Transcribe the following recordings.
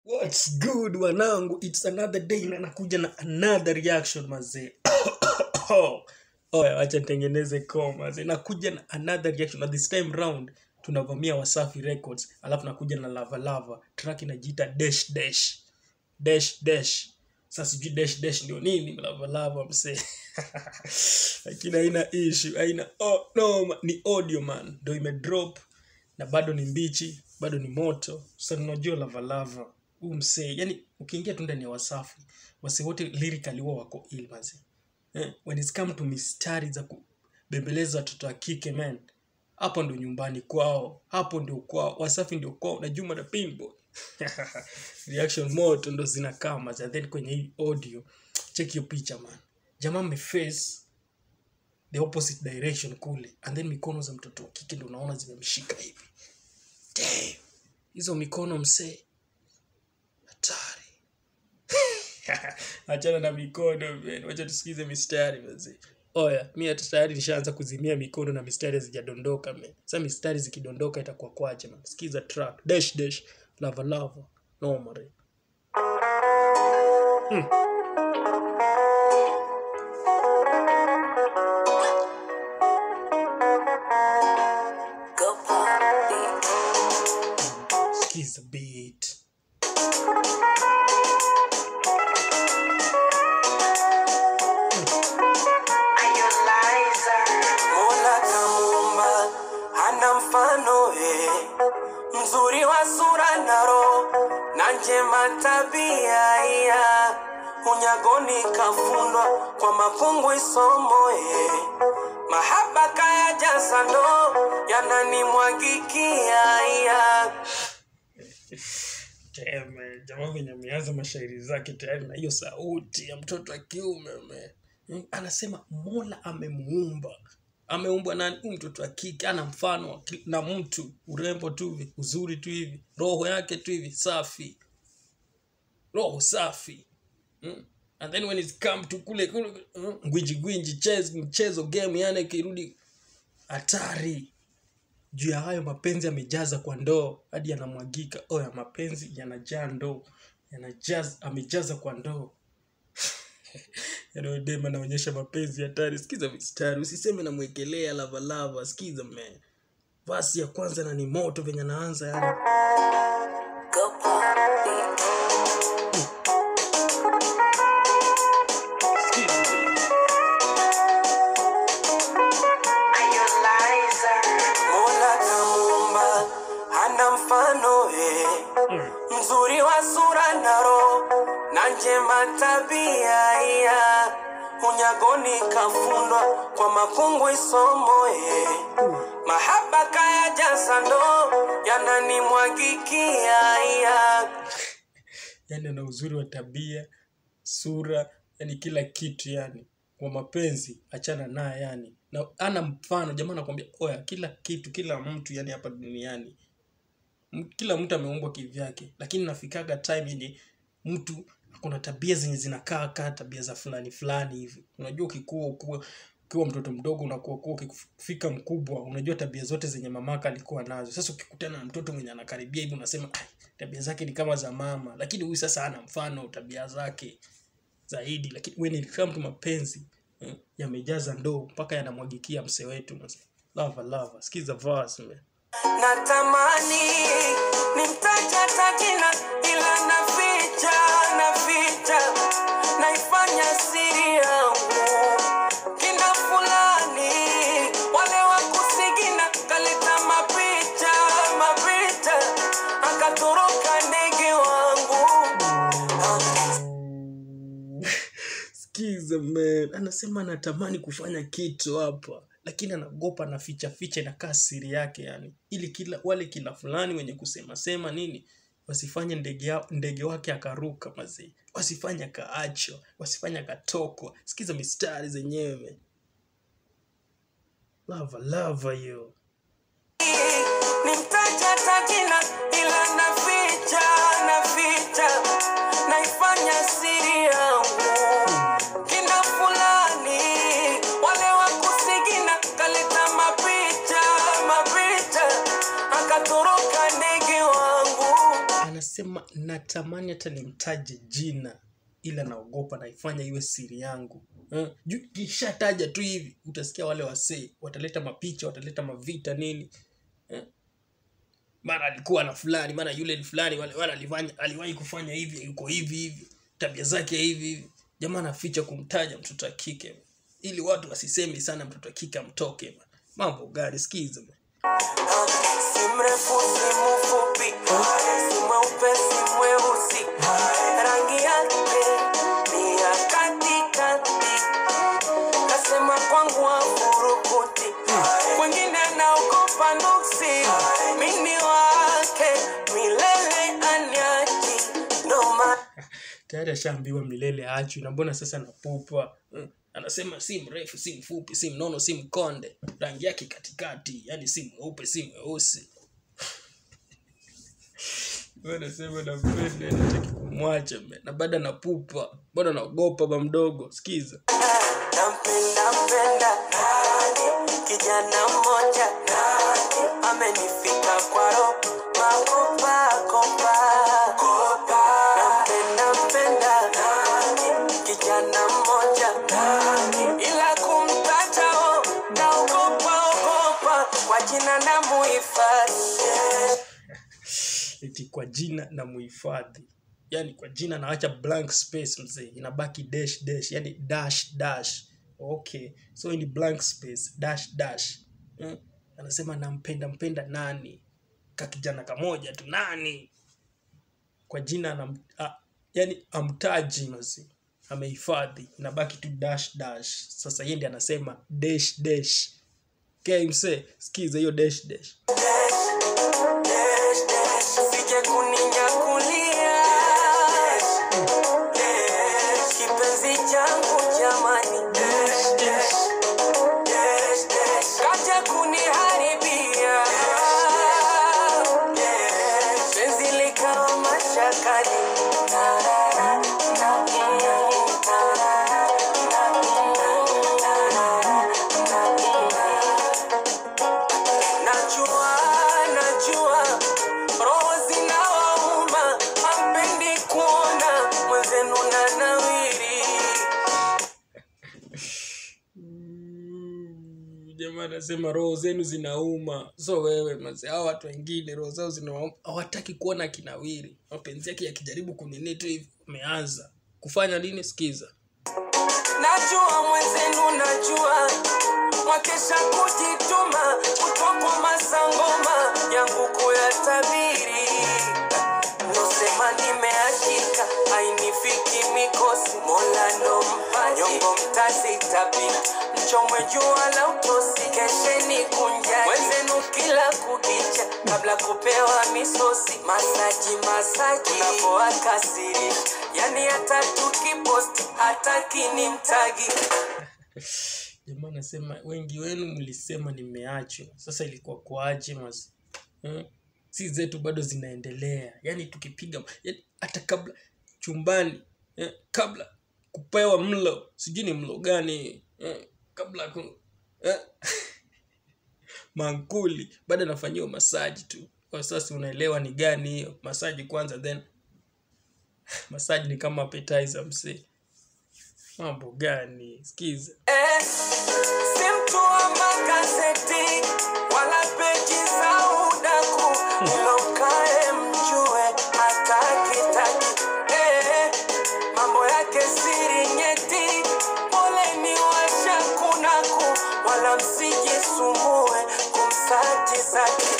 What's good wanangu? It's another day na nakuja na another reaction mazee. Acha nitengeneze koma mazee. Nakuja na another reaction na this time round tunavamia Wasafi Records. Alafu nakuja na Lava Lava. Track inajiita DESH DESH. DESH DESH. Sasa sijui DESH DESH ndio nini Lava Lava msee. Lakini haina issue, haina no ni audio man. Ndio imedrop na bado ni mbichi, bado ni moto. Sasa unajua Lava Lava msee, yani ukiingia tu ndani ya Wasafi, wase wote lyrically wako ill mazee. When it's come to mistari za kubembeleza watoto wa kike man, hapo ndo nyumbani kwao, hapo ndio kwao, Wasafi ndio kwao na Juma DePinbwoy. Reaction moto ndo zinakaa mazee. Then kwenye hii audio, check your picture man. Jamaa ameface the opposite direction kule, and then mikono za mtoto wa kike ndo unaona zimemshika hivi. Damn. Hizo mikono msee. Hatari. Achana na mikono man. Wacha tusikize mistari mzee. Oya, mimi hata tayari nishaanza kuzimia mikono na mistari zijadondoka man. Sasa mistari zikidondoka itakuwa kwaje man. Sikiza track DESH DESH Lava Lava no more. Sikiza beat. Mzuri wa sura na roho na njema tabia ya unyagoni kafundwa kwa mapungu isomo mahaba kaya jaza ndo yananimwagikia ya Jamaa mwenye ameanza mashairi zake tayari na hiyo sauti ya mtoto wa kiume anasema Mola amemuumba. Ameumbwa nani? Mtoto wa kike, ana mfano na mtu, urembo tu hivi, uzuri tu hivi, roho yake tu hivi safi. Roho safi. And then when it come to kule gwinji mchezo game yani kirudi hatari. Juu ya hayo mapenzi yamejaza kwa ndoo hadi yanamwagika. Oya, mapenzi yanajaa ndoo, amejaza kwa ndoo. Yaani dema naonyesha mapenzi hatari. Sikiza mistari, usiseme namwekelea Lava Lava. Sikiza man. Verse ya kwanza na ni moto venye anaanza yani. Mzuri wa sura na roho na njema tabia ya unyagoni kafundwa kwa mapungu isomo mahaba kaya jaza ndo yananimwagikia ya yani ana uzuri wa tabia, sura, yani kila kitu yani. Kwa mapenzi achana naye yani. Na ana mfano jamaa anakuambia oya kila kitu, kila mtu yani hapa duniani. Kila mtu ameumbwa kivyake, lakini nafikaga time yenye mtu kuna tabia zenye zinakaa tabia za fulani hivi. Unajua ukiwa mtoto mdogo unakuwa ukifika mkubwa, unajua tabia zote zenye mamaka alikuwa nazo. Sasa ukikutana na mtoto mwenye anakaribia hivi unasema tabia zake ni kama za mama, lakini huyu sasa ana mfano tabia zake zaidi. Lakini when it comes to mapenzi yamejaza ndoo mpaka yanamwagikia mse wetu mzee. Lava Lava, sikiza verse man. Natamani nimtaja tajina ila naficha naifanya siri yangu kina fulani wale wakusigina kaleta mapicha akatoroka ndege wangu. Sikiza man, anasema anatamani kufanya kitu hapa, lakini anagopa na ficha inakaa siri yake yani. Ili kila fulani wenye kusema nini wasifanye ndege wake akaruka mazee. Wasifanye kaacho, wasifanye katoko. Sikiza mistari zenyewe. Lava Lava yo. Nimtaja tajina ila naficha naifanya siri yangu kina fulani wale wakusigina kaleta mapicha akatoroka ndege wangu. anasema natamani hata nimtaje jina, ila naogopa naifanya iwe siri yangu. Kisha taja tu hivi utasikia wale wasee wataleta mapicha, wataleta mavita nini. Mara alikuwa na fulani, mara yule ni fulani, wale aliwahi kufanya hivi, yuko hivi, tabia zake hivi. Jamaa anaficha kumtaja mtoto wa kike ili watu wasiseme sana mtoto wa kike amtoke. Mambo gani? Sikiza. Si mrefu si mfupi, si mweupe si mweusi, rangi yake ni ya katikati. Kasema kwangu hafurukuti, kwengine naogopa nuksi. Mimi wake milele aniachi, noma. Tayari ashaambiwa milele achu, na mbona sasa napupa? Anasema si mrefu si mfupi si mnono si mkonde, rangi yake katikati, yani si mweupe si mweusi. Wanasema nampenda, nataka kumwacha na baada napupa, bado naogopa ba mdogo. Sikiza. Nampenda kijana mmoja amenifika kwa roho, makopa. Nampenda kijana mmoja ila kumtaja naogopa, kwa jina na muhifadhi. Eti kwa jina na muhifadhi, yani kwa jina naacha blank space mzee, inabaki dash dash, yani dash dash. Okay, so in blank space dash dash. Anasema nampenda nani? Kakijana kamoja tu, nani? Kwa jina yani amtaji mzee, amehifadhi, inabaki tu dash dash. Sasa yeye ndiye anasema dash dash. Okay mzee, sikiza hiyo dash dash. Sije kuninyakulia kipenzi changu jamani, kaja kuniharibia penzi likawa mashakani. Najua roho zinawauma, hampendi kuona mwenzenu na nawiri. Jamaa anasema roho zenu zinauma. So wewe mzee, hao watu wengine roho zao zinauma, hawataki kuona kinawiri. Mapenzi yake yakijaribu kunini tu hivi umeanza kufanya nini? Sikiza. Najua mwenzenu, najua mwakesha kujituma, kutokwa masangoma yangu kuyatabiri. Nosema nimeashika, hainifiki mikosi, Mola ndo mpaji, nyongo mtasitabi, mchomwe jua la utosi, kesheni kunjani mwenzenu kila kukicha, kabla kupewa misosi, masaji unapoa siri, yani hata tukiposti hataki ni mtagi. Jamaa anasema wengi wenu mlisema nimeachwa, sasa ilikuwa kuaje masi? Si zetu bado zinaendelea, yani tukipiga hata kabla chumbani, kabla kupewa mlo, sijui ni mlo gani, kabla mankuli, bado nafanyiwa masaji tu. Kwa sasa unaelewa ni gani hiyo masaji kwanza, then masaji ni kama appetizer mse. Mambo gani? Sikiza. Si mtu wa magazeti wala peji za udaku, ukae mjue hatakitaki. Mambo yake siri nyeti, poleni washakunaku, wala msijisumbue kumsaji.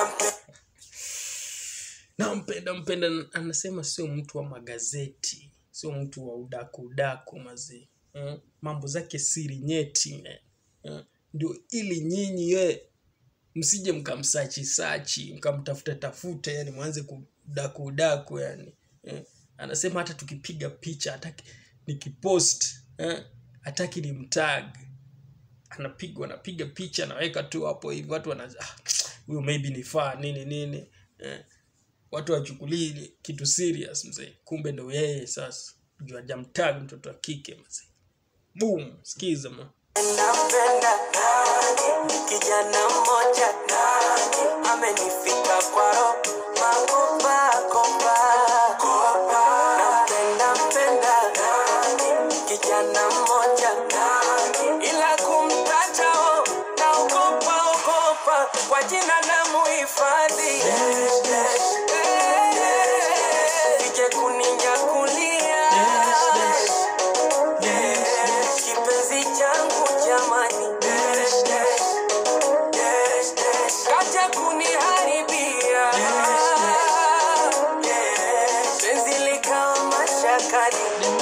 Nampenda anasema sio mtu wa magazeti, sio mtu wa udaku mazee. Mambo zake siri nyeti ndio ili nyinyi msije mkamsachi mkamtafuta yani mwanze kudaku yani. Anasema hata tukipiga picha hataki nikipost, hataki ni mtag. Anapiga picha anaweka tu hapo hivi, watu huyo maybe ni fan nini. Watu wachukulie kitu serious mzee, kumbe ndo yeye sasa juu hajamtag mtoto wa kike mzee. Boom, sikiza ma. Nampenda kijana mmoja amenifika kwa roho, makopa kali.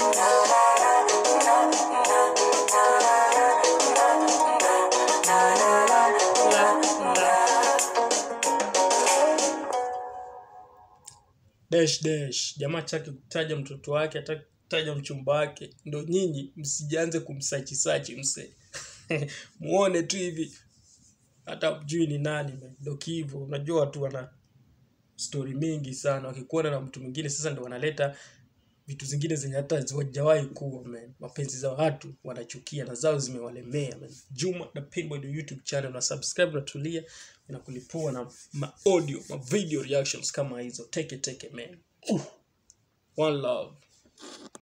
Dash dash. Jamaa chake kutaja mtoto wake, atakutaja mchumba wake. Ndio nyinyi msijianze kumsearch mse. Muone tu hivi hata mjui ni nani man. Ndio hivyo. Unajua watu wana story mingi sana. Wakikuona na mtu mwingine sasa ndio wanaleta vitu zingine zenye hata hazijawahi kuwa man. Mapenzi za watu wanachukia na zao zimewalemea man. Juma DePinbwoy ndio YouTube channel, na subscribe na tulia, na kulipua na audio, video reactions kama hizo. Take it man. One love.